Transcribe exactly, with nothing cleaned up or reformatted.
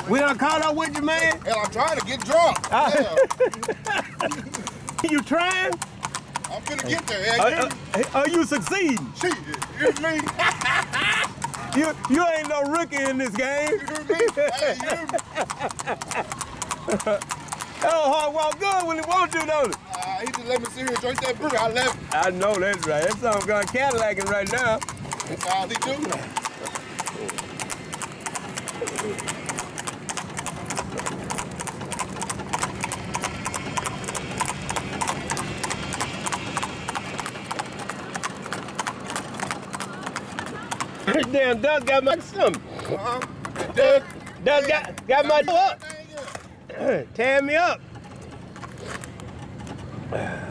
man. We done caught up with you, man. Hell, I'm trying to get drunk. Uh, Yeah. You trying? I'm finna get there. Yeah, Are, are, are you succeeding? Shit, you hear me? You you ain't no rookie in this game. You hear me? Hey, you hear me? Oh, hard walk good when he wants to, don't it? Uh, he just let me sit here and drink that brew. I left him. I know that's right. That song got Cadillacing right now. That's all he do. Damn, Doug got my something. Uh-huh. Doug, Doug got, got my up. Tear me up.